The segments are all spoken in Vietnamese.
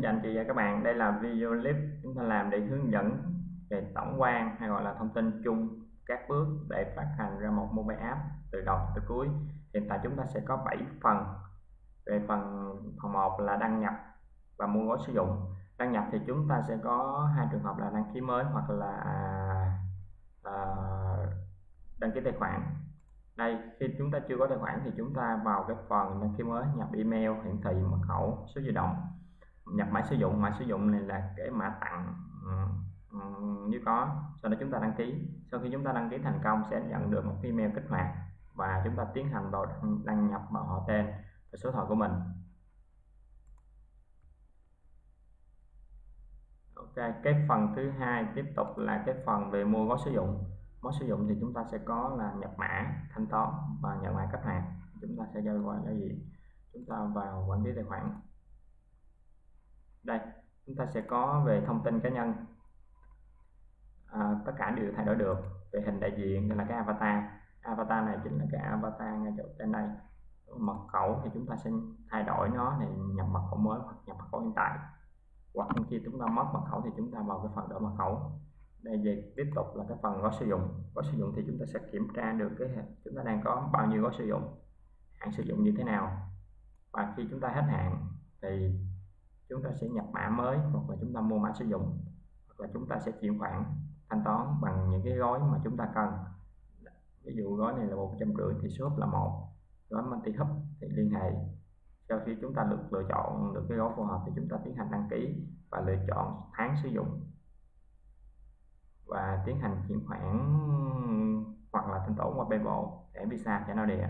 chào anh chị và các bạn. Đây là video clip chúng ta làm để hướng dẫn về tổng quan hay gọi là thông tin chung các bước để phát hành ra một mobile app từ đầu tới cuối. Hiện tại chúng ta sẽ có 7 phần. Về phần 1 là đăng nhập và mua gói sử dụng. Đăng nhập thì chúng ta sẽ có hai trường hợp là đăng ký mới hoặc là đăng ký tài khoản. Đây, khi chúng ta chưa có tài khoản thì chúng ta vào cái phần đăng ký mới, nhập email, hiển thị mật khẩu, số di động, nhập mã sử dụng. Mã sử dụng này là cái mã tặng nếu có. Sau đó chúng ta đăng ký. Sau khi chúng ta đăng ký thành công sẽ nhận được một email kích hoạt và chúng ta tiến hành vào đăng nhập vào họ tên và số điện thoại của mình. Ok, cái phần thứ hai tiếp tục là cái phần về mua gói sử dụng. Gói sử dụng thì chúng ta sẽ có là nhập mã, thanh toán và nhận mã kích hoạt. Chúng ta sẽ giao gì? Chúng ta vào quản lý tài khoản. Đây, chúng ta sẽ có về thông tin cá nhân. Tất cả đều thay đổi được. Về hình đại diện là cái avatar. Avatar này chính là cái avatar ngay chỗ trên đây. Mật khẩu thì chúng ta sẽ thay đổi nó để nhập mật khẩu mới hoặc nhập mật khẩu hiện tại. Hoặc khi chúng ta mất mật khẩu thì chúng ta vào cái phần đổi mật khẩu. Đây về tiếp tục là cái phần gói sử dụng. Gói sử dụng thì chúng ta sẽ kiểm tra được cái chúng ta đang có bao nhiêu gói sử dụng, hạn sử dụng như thế nào, và khi chúng ta hết hạn thì chúng ta sẽ nhập mã mới hoặc là chúng ta mua mã sử dụng, hoặc là chúng ta sẽ chuyển khoản thanh toán bằng những cái gói mà chúng ta cần. Ví dụ gói này là 150 thì số là 1, gói multi hub thì liên hệ. Sau khi chúng ta lựa chọn được cái gói phù hợp thì chúng ta tiến hành đăng ký và lựa chọn tháng sử dụng và tiến hành chuyển khoản hoặc là thanh toán qua PayPal, thẻ Visa, thẻ nội địa.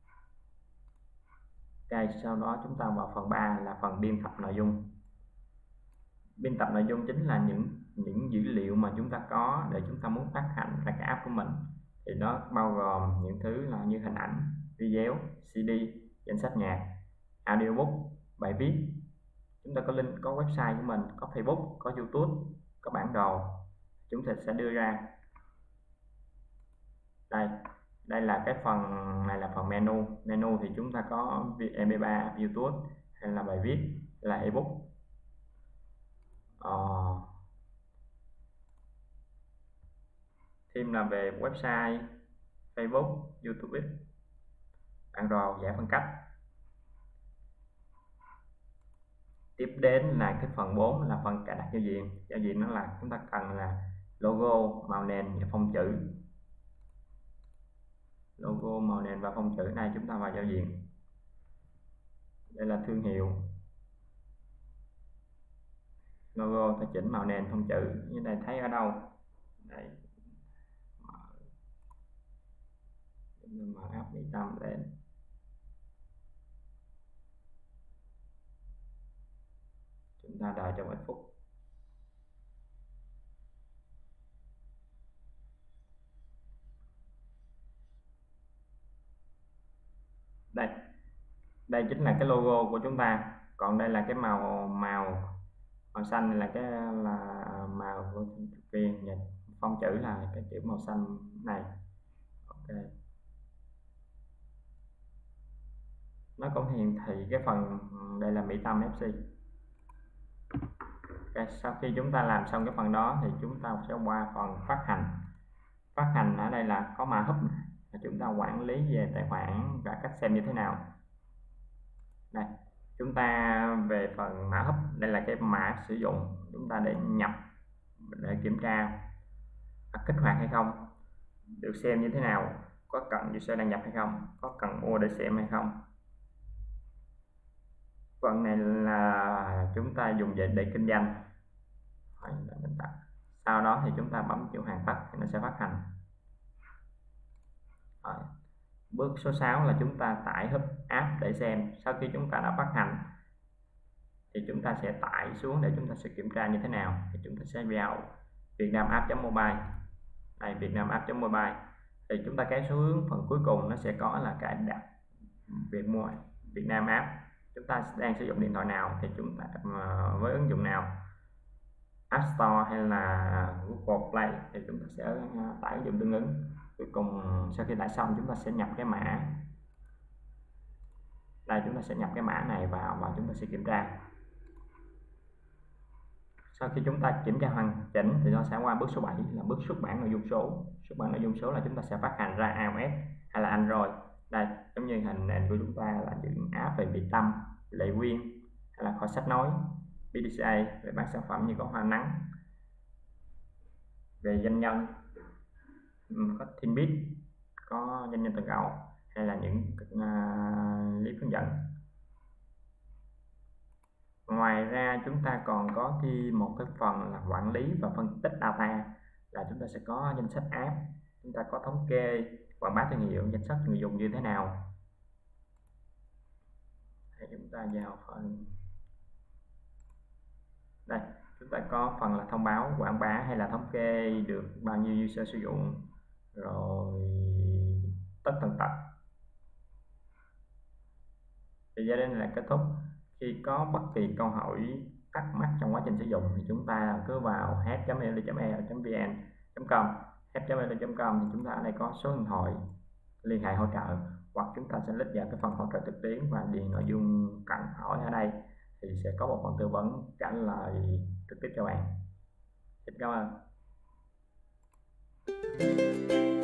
Ok, sau đó chúng ta vào phần 3 là phần biên tập nội dung. Biên tập nội dung chính là những dữ liệu mà chúng ta có để chúng ta muốn phát hành ra cái app của mình. Thì nó bao gồm những thứ là như hình ảnh, video, CD, danh sách nhạc, audiobook, bài viết. Chúng ta có link, có website của mình, có Facebook, có YouTube, có bản đồ. Chúng ta sẽ đưa ra. Đây là cái phần này là phần menu. Menu thì chúng ta có MP3, YouTube hay là bài viết hay là ebook. Thêm là về website, Facebook, YouTube, bản đồ, giải phân cách. Tiếp đến là cái phần 4 là phần cài đặt giao diện. Giao diện nó là chúng ta cần là logo, màu nền và phông chữ. Logo, màu nền và phông chữ này chúng ta vào giao diện. Đây là thương hiệu. Logo ta chỉnh màu nền, phông chữ như này thấy ở đâu? Đây. Mở app Mỹ Tâm lên. Chúng ta đợi trong ít phút. Đây chính là cái logo của chúng ta. Còn đây là cái màu xanh là màu của thực viên, phông chữ là cái chữ màu xanh này. Ok. Nó cũng hiển thị cái phần đây là Mỹ Tâm FC. Okay. Sau khi chúng ta làm xong cái phần đó thì chúng ta sẽ qua phần phát hành. Phát hành ở đây là có mã hub, chúng ta quản lý về tài khoản và cách xem như thế nào. Đây, chúng ta về phần mã hub, đây là cái mã sử dụng chúng ta để nhập, để kiểm tra kích hoạt hay không, được xem như thế nào, có cần user đăng nhập hay không, có cần mua để xem hay không. Phần này là chúng ta dùng để kinh doanh. Sau đó thì chúng ta bấm chữ hoàn tất thì nó sẽ phát hành. Bước số 6 là chúng ta tải hub app để xem. Sau khi chúng ta đã phát hành thì chúng ta sẽ tải xuống để chúng ta sẽ kiểm tra như thế nào. Thì chúng ta sẽ vào vietnamapp.mobile. Đây, vietnamapp.mobile. Thì chúng ta kéo xuống phần cuối cùng nó sẽ có là cài đặt Vietnam App. Chúng ta đang sử dụng điện thoại nào thì chúng ta với ứng dụng nào, App Store hay là Google Play thì chúng ta sẽ tải ứng dụng tương ứng. Cuối cùng sau khi tải xong chúng ta sẽ nhập cái mã. Đây, chúng ta sẽ nhập cái mã này vào và chúng ta sẽ kiểm tra. Sau khi chúng ta kiểm tra hoàn chỉnh thì nó sẽ qua bước số 7 là bước xuất bản nội dung số. Xuất bản nội dung số là chúng ta sẽ phát hành ra iOS hay là Android. Đây, giống như hình nền của chúng ta là những app về Việt Tâm, Lệ Quyên hay là kho sách nói, BDCA về bán sản phẩm như có hoa nắng, về doanh nhân, có Teambit, có doanh nhân toàn cầu hay là những clip hướng dẫn. Ngoài ra chúng ta còn có thêm một cái phần là quản lý và phân tích data, là chúng ta sẽ có danh sách app, chúng ta có thống kê quảng bá thương hiệu, danh sách người dùng như thế nào. Thì chúng ta vào phần đây, chúng ta có phần là thông báo quảng bá hay là thống kê được bao nhiêu user sử dụng, rồi tất tần tật. Thì gia đình là kết thúc. Khi có bất kỳ câu hỏi thắc mắc trong quá trình sử dụng thì chúng ta cứ vào help.ly.vn.com, help.ly.com thì chúng ta ở đây có số điện thoại liên hệ hỗ trợ, hoặc chúng ta sẽ click vào cái phần hỗ trợ trực tuyến và điền nội dung cần hỏi ở đây thì sẽ có một phần tư vấn trả lời trực tiếp cho bạn. Xin cảm ơn.